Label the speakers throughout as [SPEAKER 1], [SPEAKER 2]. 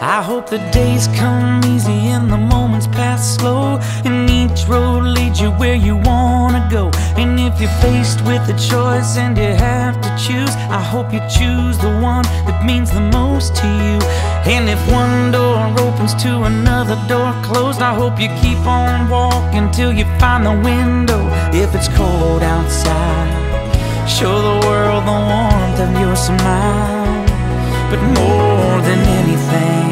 [SPEAKER 1] I hope the days come easy and the moments pass slow, and each road leads you where you wanna go. And if you're faced with a choice and you have to choose, I hope you choose the one that means the most to you. And if one door opens to another door closed, I hope you keep on walking till you find the window. If it's cold outside, show the world the warmth of your smile. But more than anything,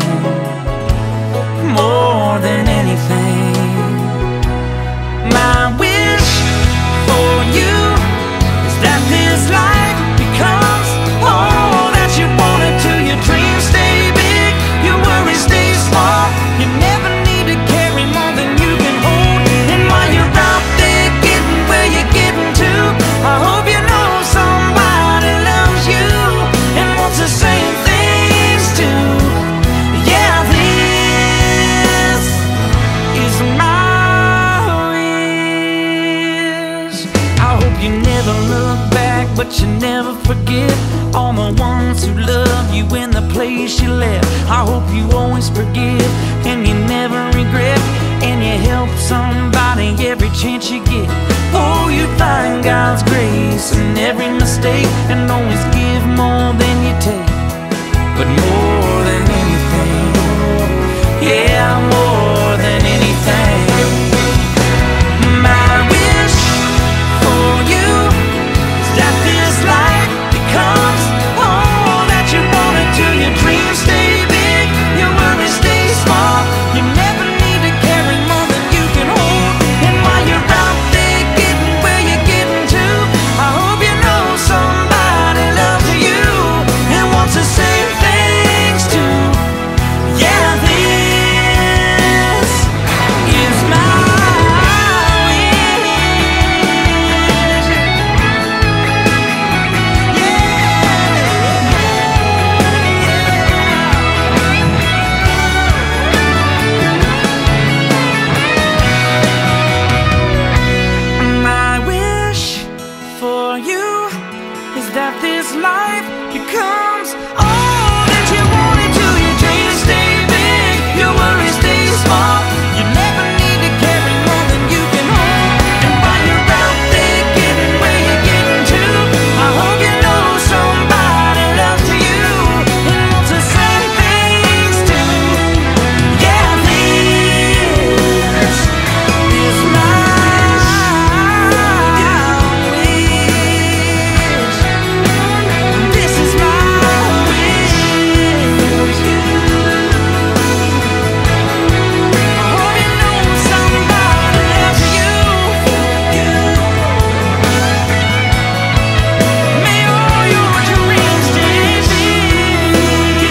[SPEAKER 1] more than anything, my wish for you is that this life becomes all that you want it to. Your dreams stay big, your worries stay small. You never need to carry more than you can hold. And while you're out there getting where you're getting to, I hope you know somebody loves you and wants the same things too. Yeah, this is my wish. I hope you never look back, but you never forget all the ones who love you in the place you left. I hope you always forgive and you never regret, and you help somebody every chance you get. Oh, you find God's grace in every mistake, and always give more than you take. But more than anything, yeah, more than anything, my wish for you is that this life becomes all that you want it to. Your dreams stay big, your worries stay small. You never need to carry more than you can hold. And while you're out there getting where you're getting to, I hope you know somebody loves you and wants the same things too. Yeah, this is my wish. My wish for you is that this life becomes all that you want it to. Your dreams stay big, your worries stay small. You never need to carry more than you can hold. And while you're out there getting where you're getting to, I hope you know somebody loves you and wants the same things too. Yeah, this is my wish. This is my wish. I hope you know somebody loves you. May all your dreams stay big.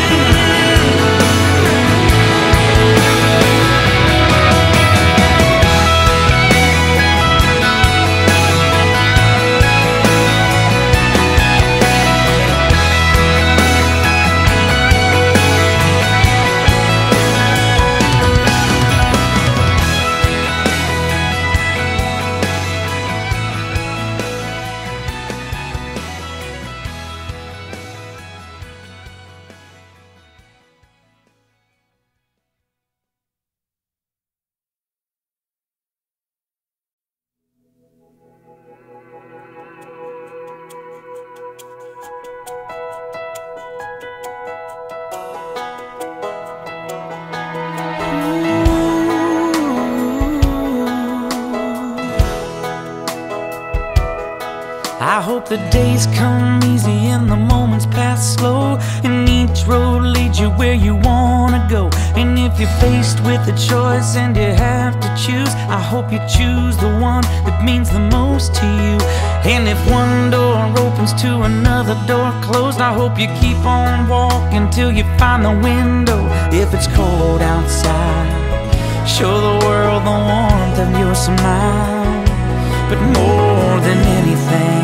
[SPEAKER 1] I hope the days come easy and the moments pass slow, and each road leads you where you wanna go. And if you're faced with a choice and you have to choose, I hope you choose the one that means the most to you. And if one door opens to another door closed, I hope you keep on walking till you find the window. If it's cold outside, show the world the warmth of your smile. But more than anything,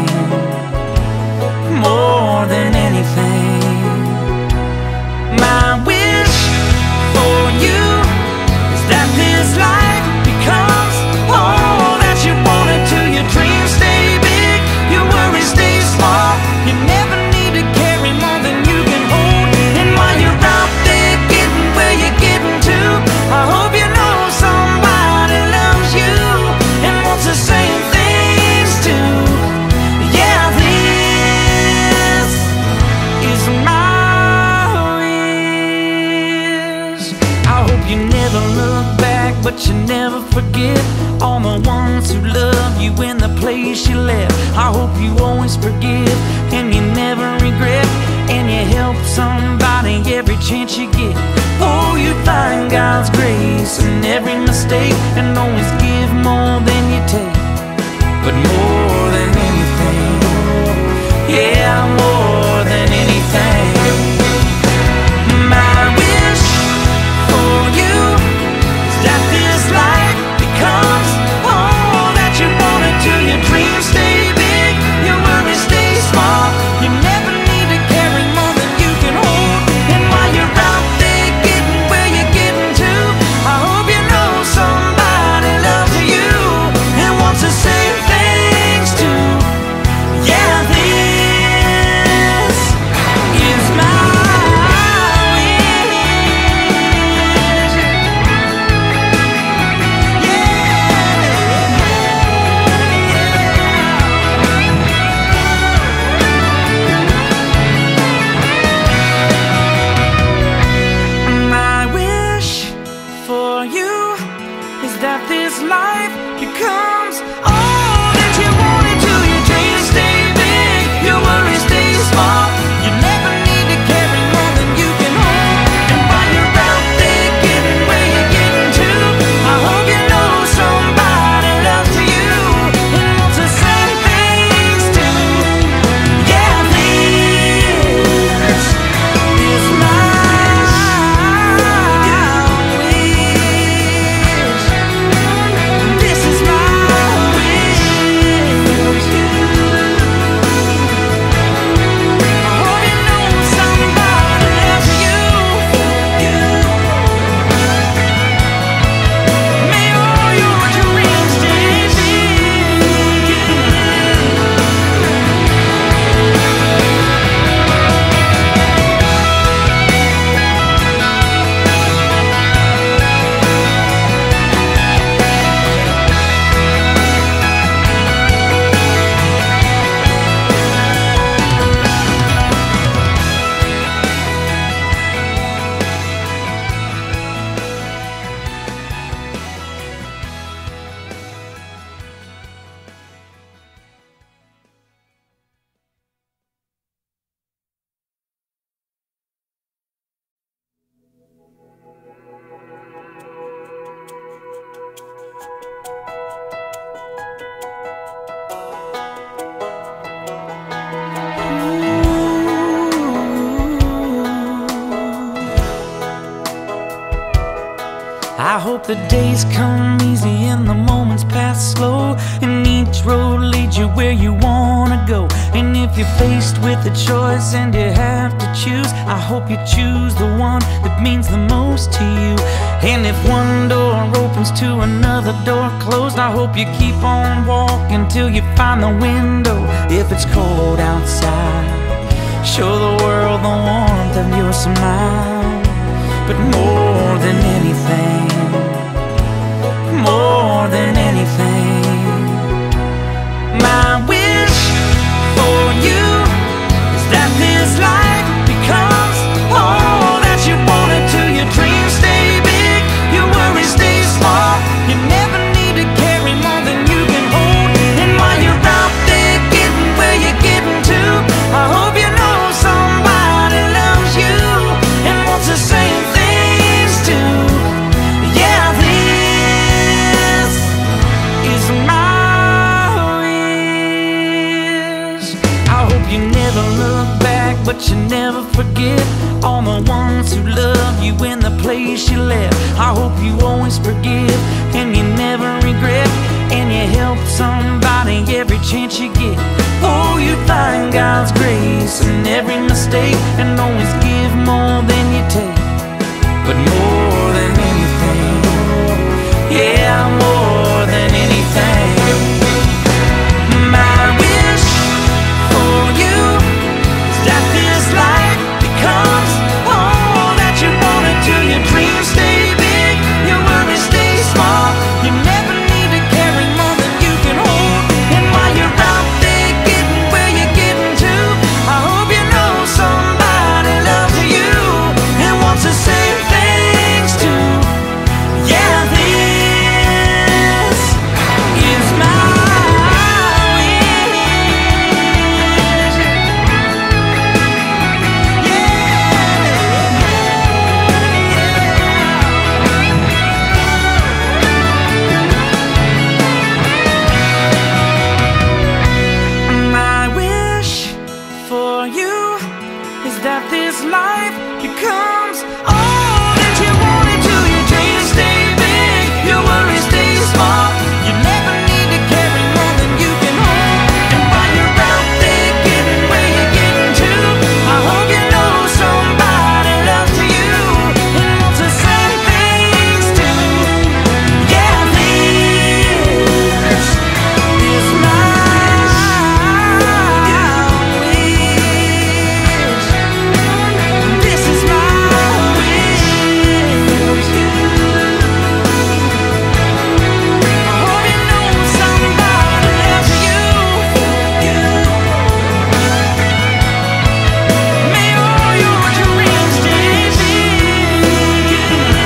[SPEAKER 1] more than anything, my wish for you is that this life becomes all that you want it to. Your dreams stay big, your worries stay small. You never need to carry more than you can hold. And while you're out there getting where never look back, but you never forget all the ones who love you in the place you left. I hope you always forgive and you never regret, and you help somebody every chance you get. Oh, you find God's grace in every mistake, and always give more than you take. But more than anything, yeah, more than anything, my wish for you is that this life becomes all that you wanted to. Your dreams stay big, your worries stay small. You never need to carry more than you can hold. And while you're out there getting where you're getting to, I hope you know somebody loves you and wants the same things too. Yeah, this is my that this life becomes all that you wanted to. Your dreams stay big, your worries stay small. You never need to carry more than you can hold. And while you're out there getting where you're getting to, I hope you know somebody loves you and wants the same things too. Yeah, this is my I hope the days come easy and the moments pass slow, and each road leads you where you wanna go. And if you're faced with a choice and you have to choose, I hope you choose the one that means the most to you. And if one door opens to another door closed, I hope you keep on walking till you find the window. If it's cold outside, show the world the warmth of your smile. But more than anything, more than anything, my wish for you is that this life becomes all that you wanted to. Your dreams stay big, your worries stay small. You never need to carry more than you can hold. And while you're out there getting where you're getting to, I hope you know somebody loves you and wants the same things too. Yeah, this is my wish. I hope you never look back, but you never forget all the ones who love you in the place you left. I hope you always forgive and you never regret, and you help somebody every chance you get. Oh, you find God's grace in every mistake, and always give more than you take. But more than anything, yeah, more than anything, my wish for you is that this life becomes all that you wanted to. Your dreams stay big, your worries stay small. You never need to carry more than you can hold. And while you're out there getting where you're getting to, I hope you know somebody loves you and wants the same thing life becomes all that you want it to. Your dreams stay big, your worries stay small. You never need to carry more than you can hold. And while you're out there getting where you're getting to, I hope you know somebody loves you and wants the same things too. Yeah, this is my wish. This is my wish. I hope you know somebody loves you. May all your dreams stay big.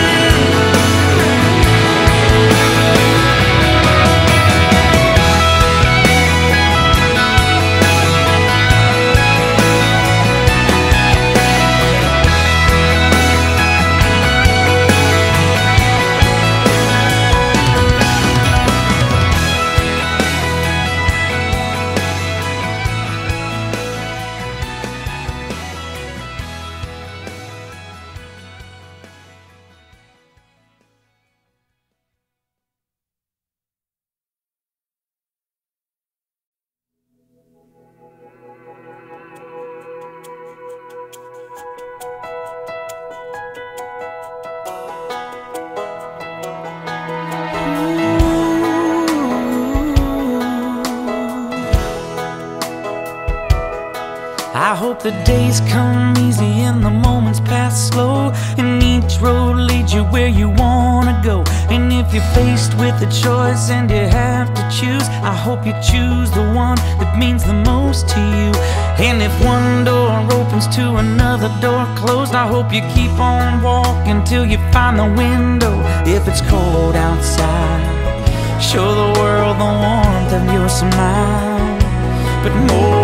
[SPEAKER 1] I hope the days come easy and the moments pass slow, and each road leads you where you wanna go. And if you're faced with a choice and you have to choose, I hope you choose the one that means the most to you. And if one door opens to another door closed, I hope you keep on walking till you find the window. If it's cold outside, show the world the warmth of your smile. But more